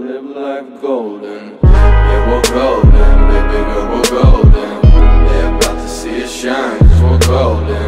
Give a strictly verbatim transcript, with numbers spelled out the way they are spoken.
live life golden. Yeah, we're golden, baby girl, we're golden. They're about to see us shine, cause we're golden.